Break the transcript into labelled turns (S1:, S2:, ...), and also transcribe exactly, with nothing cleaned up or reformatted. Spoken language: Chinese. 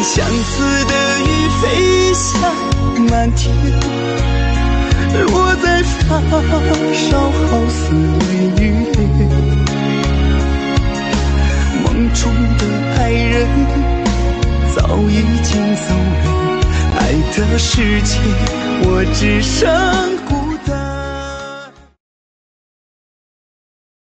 S1: 相思的雨飞向满天，落在发梢好似泪雨。梦中的爱人早已经走远，爱的世界我只剩孤